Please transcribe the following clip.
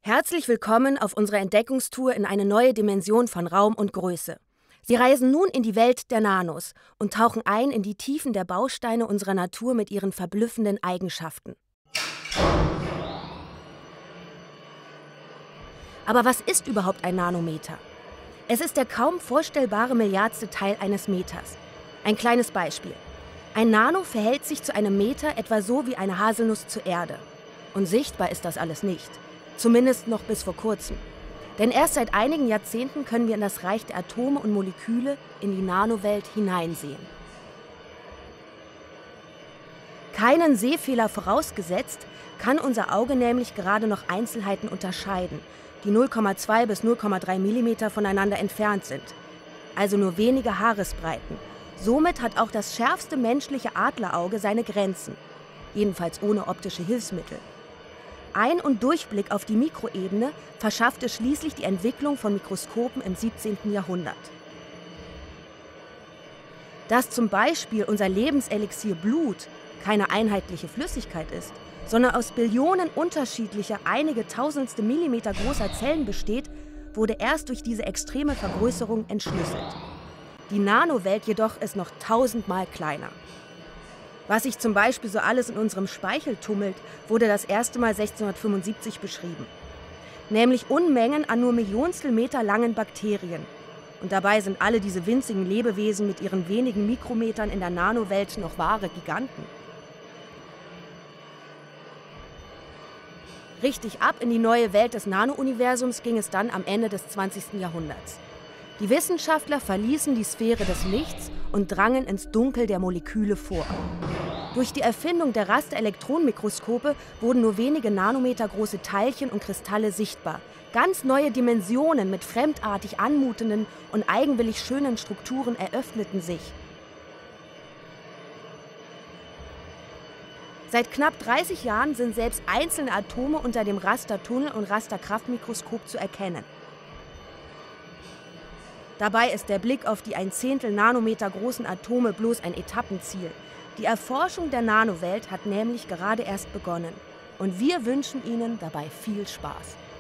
Herzlich willkommen auf unserer Entdeckungstour in eine neue Dimension von Raum und Größe. Sie reisen nun in die Welt der Nanos und tauchen ein in die Tiefen der Bausteine unserer Natur mit ihren verblüffenden Eigenschaften. Aber was ist überhaupt ein Nanometer? Es ist der kaum vorstellbare Milliardste Teil eines Meters. Ein kleines Beispiel. Ein Nano verhält sich zu einem Meter etwa so wie eine Haselnuss zur Erde. Und sichtbar ist das alles nicht. Zumindest noch bis vor kurzem. Denn erst seit einigen Jahrzehnten können wir in das Reich der Atome und Moleküle, in die Nanowelt hineinsehen. Keinen Sehfehler vorausgesetzt, kann unser Auge nämlich gerade noch Einzelheiten unterscheiden, die 0,2 bis 0,3 mm voneinander entfernt sind. Also nur wenige Haaresbreiten. Somit hat auch das schärfste menschliche Adlerauge seine Grenzen. Jedenfalls ohne optische Hilfsmittel. Ein- und Durchblick auf die Mikroebene verschaffte schließlich die Entwicklung von Mikroskopen im 17. Jahrhundert. Dass zum Beispiel unser Lebenselixier Blut keine einheitliche Flüssigkeit ist, sondern aus Billionen unterschiedlicher, einige Tausendstel Millimeter großer Zellen besteht, wurde erst durch diese extreme Vergrößerung entschlüsselt. Die Nanowelt jedoch ist noch 1000-mal kleiner. Was sich zum Beispiel so alles in unserem Speichel tummelt, wurde das erste Mal 1675 beschrieben. Nämlich Unmengen an nur Millionstel Meter langen Bakterien. Und dabei sind alle diese winzigen Lebewesen mit ihren wenigen Mikrometern in der Nanowelt noch wahre Giganten. Richtig ab in die neue Welt des Nano-Universums ging es dann am Ende des 20. Jahrhunderts. Die Wissenschaftler verließen die Sphäre des Nichts und drangen ins Dunkel der Moleküle vor. Durch die Erfindung der Rasterelektronenmikroskope wurden nur wenige Nanometer große Teilchen und Kristalle sichtbar. Ganz neue Dimensionen mit fremdartig anmutenden und eigenwillig schönen Strukturen eröffneten sich. Seit knapp 30 Jahren sind selbst einzelne Atome unter dem Rastertunnel- und Rasterkraftmikroskop zu erkennen. Dabei ist der Blick auf die 1/10 Nanometer großen Atome bloß ein Etappenziel. Die Erforschung der Nanowelt hat nämlich gerade erst begonnen. Und wir wünschen Ihnen dabei viel Spaß.